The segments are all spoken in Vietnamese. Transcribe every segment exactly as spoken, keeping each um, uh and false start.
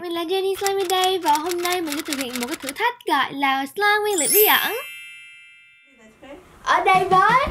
mình là Jenny Slime đây và hôm nay mình sẽ thực hiện một cái thử thách gọi là slime nguyên liệu bí ẩn. Ở đây với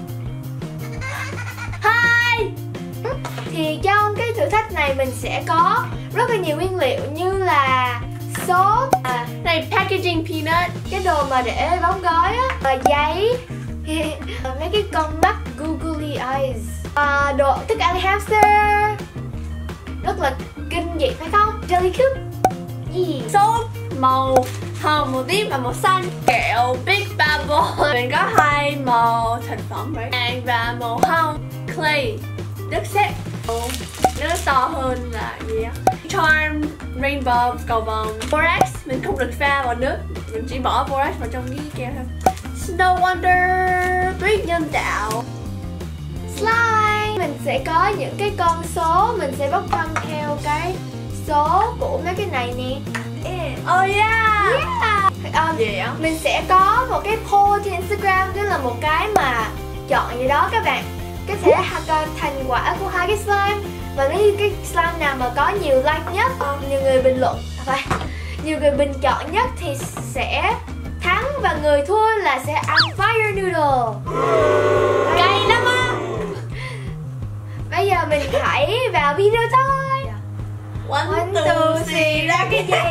Hi. Thì trong cái thử thách này mình sẽ có rất là nhiều nguyên liệu như là sốt, à, này packaging peanut, cái đồ mà để đóng gói á, và giấy, mấy cái con mắt googly eyes, à, đồ thức ăn hamster rất là kinh dị phải không? Jelly cube, yeah. Sốt màu hồng một tí và màu xanh, kẹo Big Bubble. Mình có hai màu thành phẩm vàng và màu hồng clay, nước sét. Nó to hơn là gì á? Charm Rainbow cầu vồng. Borax mình không được pha vào nước, mình chỉ bỏ borax vào trong cái keo thôi. Snow Wonder tuyết nhân tạo. Slime mình sẽ có những cái con số, mình sẽ bốc thăm theo cái số của mấy cái này nè. Oh yeah, yeah. Um, gì vậy? Mình sẽ có một cái poll trên Instagram, tức là một cái mà chọn gì đó các bạn có thể là thành quả của hai cái slime, và nếu như cái slime nào mà có nhiều like nhất, nhiều người bình luận, phải nhiều người bình chọn nhất thì sẽ thắng, và người thua là sẽ ăn fire noodle. Cay lắm á. Bây giờ mình hãy vào video thôi. One, two, three, ra cái gì?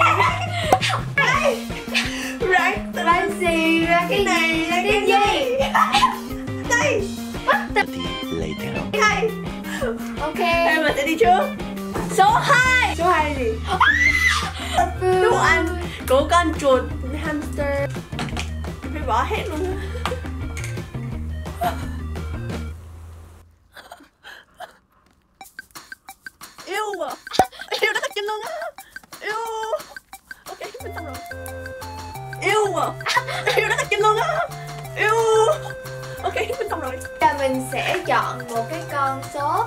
Ra ra gì? Ra cái này? Ra cái gì? Đây. Hai. Ok. Em mình sẽ đi trước. Số hai. Số hai là gì? Đồ ăn của con chuột hamster. Phải bỏ hết luôn á. Yêu à. Yêu nó thật chân luôn á. Yêu. Ok, mình xong rồi. Yêu à. Yêu nó thật chân luôn á. Yêu. Ok, mình xong rồi. Giờ mình sẽ chọn một cái con số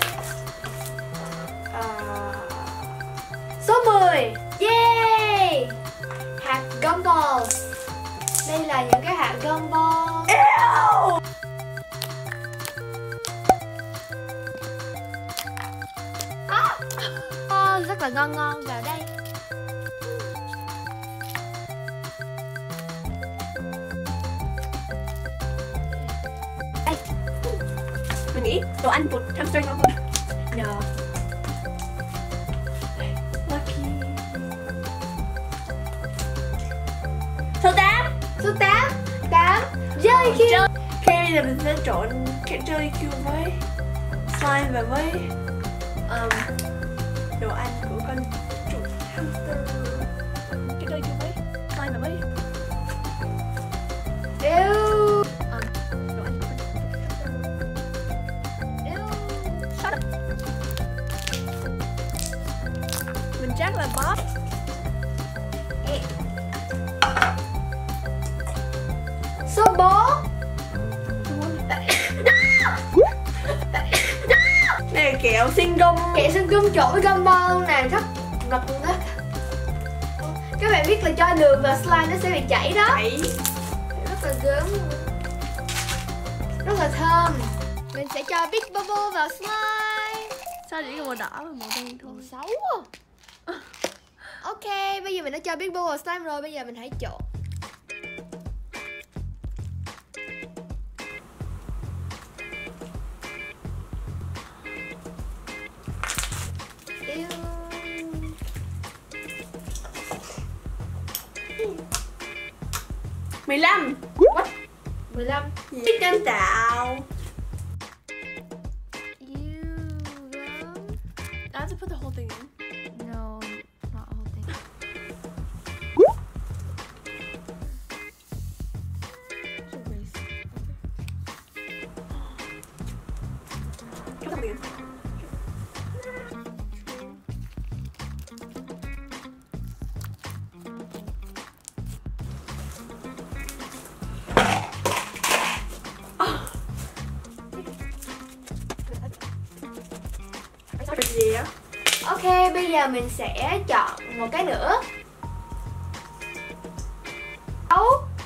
à, số mười. Yay. Hạt gumball. Đây là những cái hạt gumball. Ew. À. Oh, rất là ngon ngon vào đây. Mình nghĩ đồ ăn của hamster ngon hơn. No. Lucky. Số tám. Số tám. tám. Jelly cube. Ok, bây giờ mình sẽ trộn cái jelly cube với slime và với um, đồ ăn của con chuột hamster. Cái jelly cube với slime và với Ew. Mình chắc là boss. Số bốn. Này là kẹo xinh gum. Kẹo xinh gum trộn với gumball này rất ngọt đó. Các bạn biết là cho đường vào slime nó sẽ bị chảy đó. Chảy. Rất là gớm, rất là thơm. Mình sẽ cho Big Bubble vào slime. Sao chỉ có màu đỏ và màu đen thôi? Màu xấu à. Ok, bây giờ mình đã cho Big Bubble vào slime rồi, bây giờ mình hãy trộn. mười lăm. What? mười lăm. Tuyết nhân tạo. I have to put the whole thing in. No, not the whole thing. Gì á? Ok, bây giờ mình sẽ chọn một cái nữa. Sáu.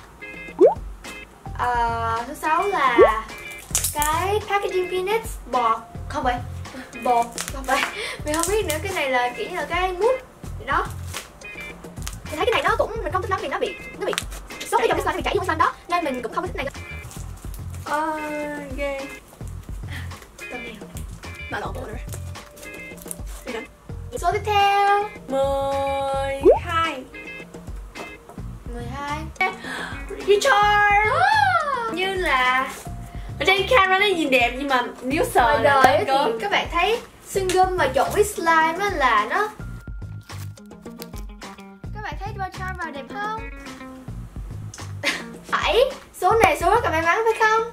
À, thứ sáu là cái packaging peanuts bọt, không phải bột, không phải, mình không biết nữa. Cái này là kiểu như là cái mút Vậy đó. Mình thấy cái này nó cũng mình không thích lắm vì nó bị nó bị sốt ở trong cái slime, nó bị chảy vô slime đó nên mình cũng không có thích này. Ờ, ghê. Tôm nào. Mà lộn bộ rồi. Đi nào. Số tiếp theo mười hai. mười hai. Richard. Như là ở trên camera nó nhìn đẹp nhưng mà nếu sờ ngoài là đời nó thì các bạn thấy xương gum mà trộn với slime á là nó. Các bạn thấy Richard vào đẹp không? Bảy. Số này số rất là may mắn phải không?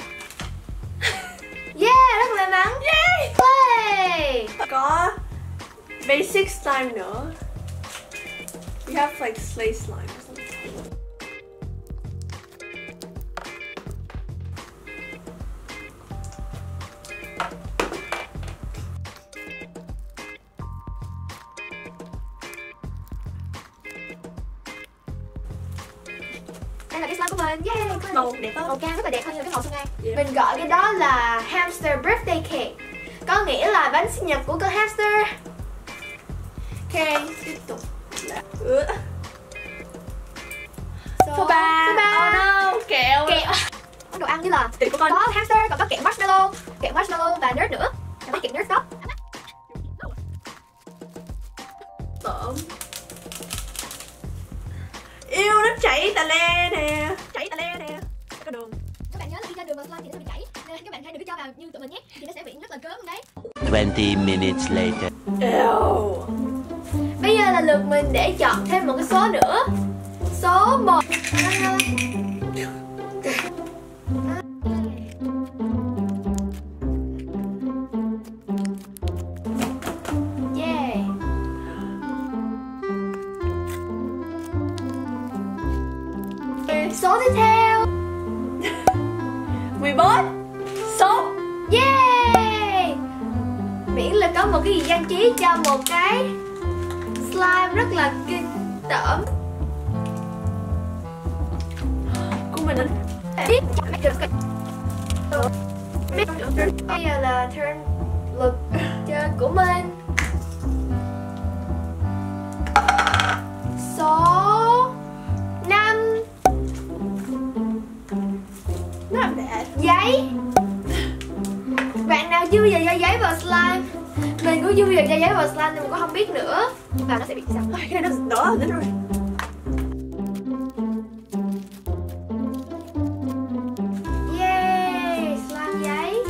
Yeah, rất là may mắn. Yay. Hey. Có basic slime nữa. You have like slay slime or something. Đây là cái slime của mình. Yeah, Màu đẹp không? màu cam rất là đẹp hơn nhiều cái màu xương ngang. Yeah. Mình gọi cái đó là hamster birthday cake, có nghĩa là bánh sinh nhật của con hamster. Ok, tiếp tục là ừ. Số, Số ba. Số ba. Oh no, kẹo. Kẹo. Có đồ ăn như là Tiền của con. có hamster, còn có kẹo marshmallow, kẹo marshmallow và nerd nữa. Em thấy kẹo nerd đó. Tởm. Yêu nó chảy tà le nè. Chảy tà le nè. Có đường. Các bạn nhớ là khi ra đường mà slime thì nó bị chảy, nên các bạn hãy đừng có cho vào như tụi mình nhé, thì nó sẽ bị rất là cớm đấy. twenty minutes later. Ew. Bây giờ là lượt mình để chọn thêm một cái số nữa. Số một. Yeah. Số tiếp theo mười bốn. Số. yeah, miễn là có một cái gì trang trí cho một cái slime rất là kinh tởm. Của mình anh. Bây giờ là turn lượt chơi của mình. Số năm. Nó làm đẹp. Giấy. Bạn nào chưa bao giờ giấy vào slime? Mình cũng chưa bao giờ giấy vào slime nên mình cũng không biết nữa. Và nó sẽ bị sao? Ôi, cái này nó đỏ lên rồi. Yeah, slime giấy.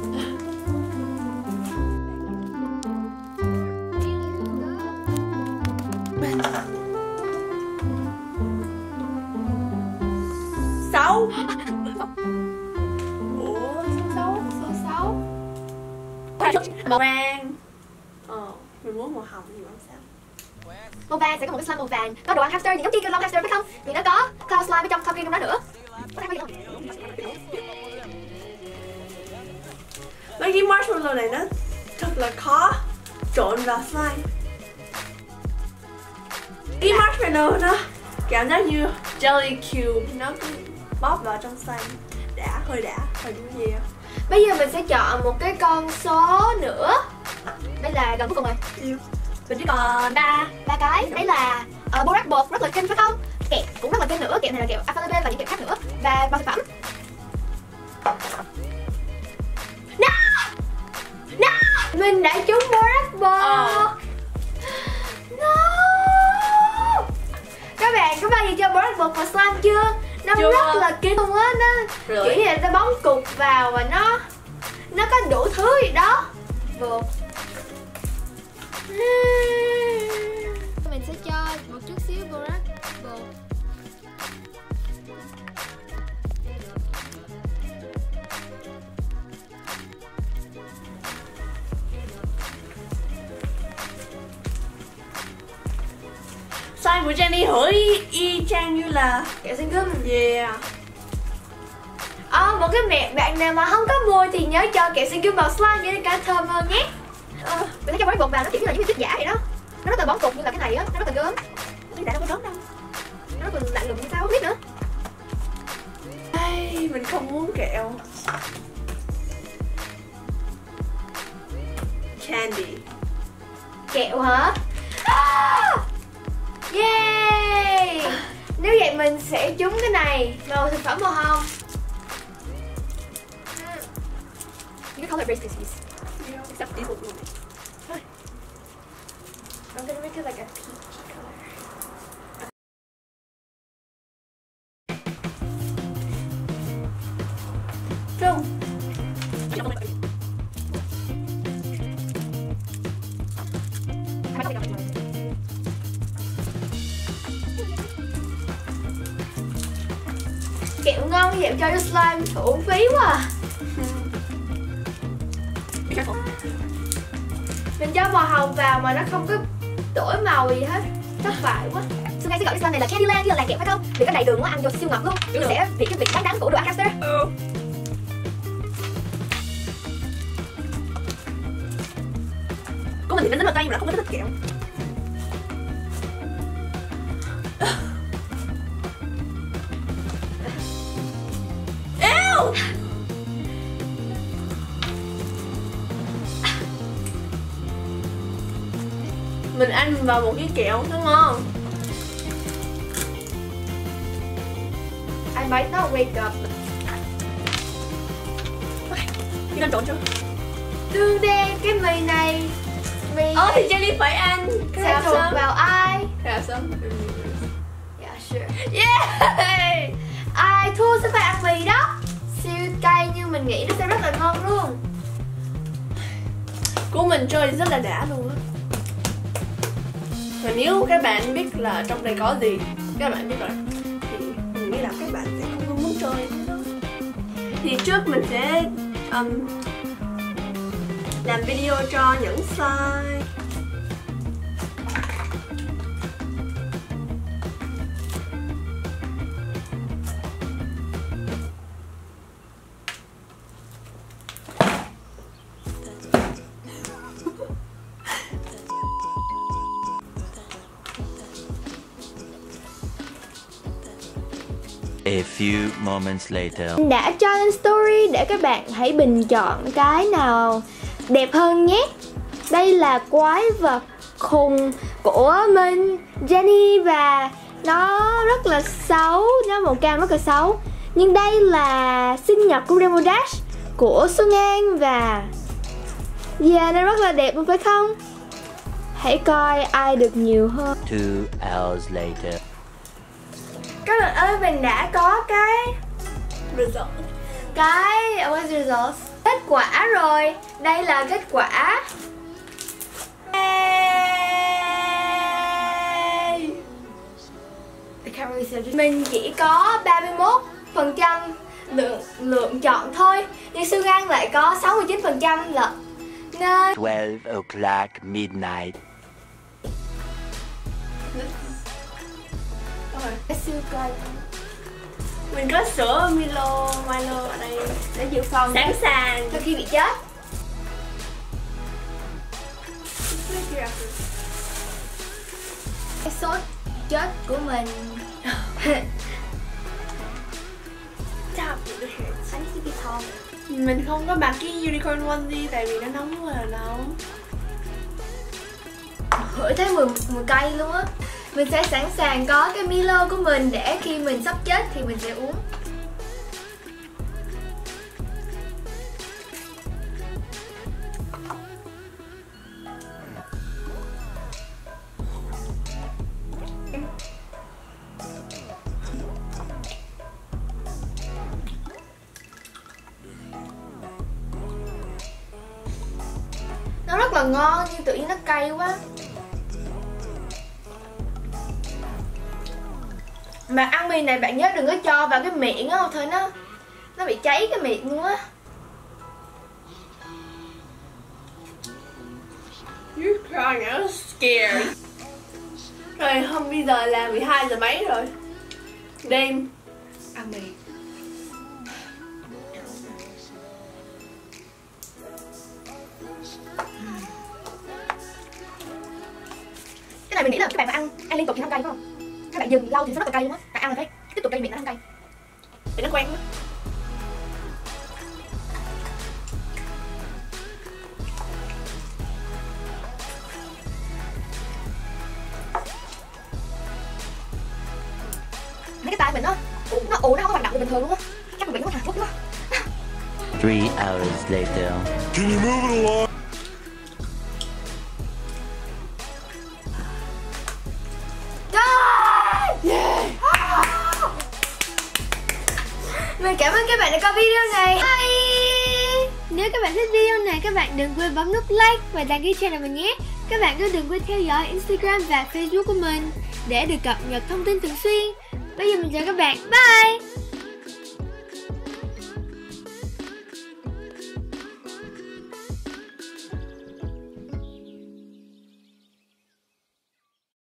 Sáu. Ủa, sáu. Số sáu. Màu vàng. Ờ, mình muốn màu hồng thì màu sao? Màu vàng sẽ có một cái slime màu vàng, có đồ ăn hamster, những giống King Long hamster phải không? Thì nó có cloud slime ở trong Cloud King trong đó nữa. Có thấy không? Mấy cái marshmallow này nó thật là khó trộn vào slime. Cái marshmallow nó cảm giác như jelly cube, nó cứ bóp vào trong slime. Đã, hơi đã, hơi đúng gì. Bây giờ mình sẽ chọn một cái con số nữa. Đây là gần cuối cùng rồi. Yêu. Mình chỉ còn ba. Ba cái. Đấy là uh, borax bột rất là kinh phải không? Kẹo cũng rất là kinh nữa. Kẹo này là kẹo alphabet và những kẹo khác nữa. Và bao thực phẩm. No! No! Mình đã trúng borax bột. Ờ. No! Các bạn có bao giờ chơi borax bột vào slime chưa? Nó Chưa. rất là kinh luôn á. Nó Rồi. kiểu như là ta bóng cục vào và nó nó có đủ thứ gì đó. Bột. Mình sẽ cho một chút xíu borax bột. Slime của Jenny hửi y chang như là Kẹo xương gum. yeah. À, một cái mẹ bạn nào mà không có mua thì nhớ cho kẹo xương gum vào slime để cả thơm hơn nhé. Ờ, mình thấy cho borax bột vào nó kiểu như là những cái giả vậy đó. Nó rất là bóng cục như là cái này á, nó rất là gớm. Nhưng tại đâu có gớm đâu. Nó rất là lạnh lùng như sao không biết nữa. Ai, mình không muốn kẹo. Candy. Kẹo hả? Ah! Yay! Nếu vậy mình sẽ trúng cái này, màu thực phẩm màu hồng. You can call it Rice Krispies. Except these will ruin it. I'm gonna make it like a peachy color. Trung. Kẹo ngon như vậy cho cho slime uổng phí quá à. Mình cho màu hồng vào mà nó không có đổi màu gì hết. Thất bại quá. Xuân Anh sẽ gọi cái slime này là Candyland như là làng kẹo phải không? Vì cái đầy đường quá ăn vô siêu ngọt luôn. Mình sẽ bị cái vị đắng đắng của đồ Acaster. Ừ. Của mình thì nó rất là cay mà nó không có thích kẹo. Ew! Mình ăn vào một cái kẹo nó ngon. I might not wake up. Chị đang trộn chưa? Tương đen cái mì này. Mì Ờ thì Jenny phải ăn. sẽ thuộc vào ai? Khá sớm. Yeah, sure. Yeah! Ai thua sẽ phải ăn mì đó. Siêu cay nhưng mình nghĩ nó sẽ rất là ngon luôn. Của mình chơi rất là đã luôn á. Và nếu các bạn biết là trong đây có gì, các bạn biết rồi, thì mình nghĩ là các bạn sẽ không có muốn chơi nữa đó. Thì trước mình sẽ um, làm video cho những slime. A few moments later. Đã cho lên story để các bạn hãy bình chọn cái nào đẹp hơn nhé. Đây là quái vật khùng của mình, Jenny, và nó rất là xấu, nó màu cam rất là xấu. Nhưng đây là sinh nhật của Rainbow Dash của Xuân An và yeah, nó rất là đẹp luôn phải không? Hãy coi ai được nhiều hơn. Two hours later. Các bạn ơi, mình đã có cái Result. cái what's the results? Kết quả rồi. Đây là kết quả. Yay! Mình chỉ có ba mươi mốt phần trăm lượng lượng chọn thôi, nhưng Xuân An lại có sáu mươi chín phần trăm lận. Nên Twelve o'clock midnight. cái siêu cay. Mình có sữa Milo, Milo ở đây để dự phòng sẵn sàng Sau khi bị chết. Cái sốt chết của mình. Stop it. I need to be tall. Mình không có mặc cái unicorn onesie tại vì nó nóng quá là nóng. Hửi thấy mùi, mùi cay luôn á. Mình sẽ sẵn sàng có cái Milo của mình để khi mình sắp chết thì mình sẽ uống. Nó rất là ngon nhưng tự nhiên nó cay quá. Mà ăn mì này bạn nhớ đừng có cho vào cái miệng á, thôi nó nó bị cháy cái miệng luôn á. You're crying, I was scared. Rồi hôm bây giờ là mười hai giờ mấy rồi. Đêm ăn mì. Cái này mình nghĩ là các bạn mà ăn ăn liên tục thì không cay phải không? Các bạn dừng lâu thì nó rất là cay luôn á. Bạn ăn là phải tiếp tục cay miệng nó không cay. Để nó quen đó. Mấy cái tay mình nó nó ù, nó không có hoạt động được bình thường luôn á. Chắc mình bị nó Hàn Quốc quá. Three hours later. Can you move it along? Mình cảm ơn các bạn đã coi video này. Bye. Nếu các bạn thích video này, các bạn đừng quên bấm nút like và đăng ký channel mình nhé. Các bạn cũng đừng quên theo dõi Instagram và Facebook của mình để được cập nhật thông tin thường xuyên. Bây giờ mình chào các bạn. Bye.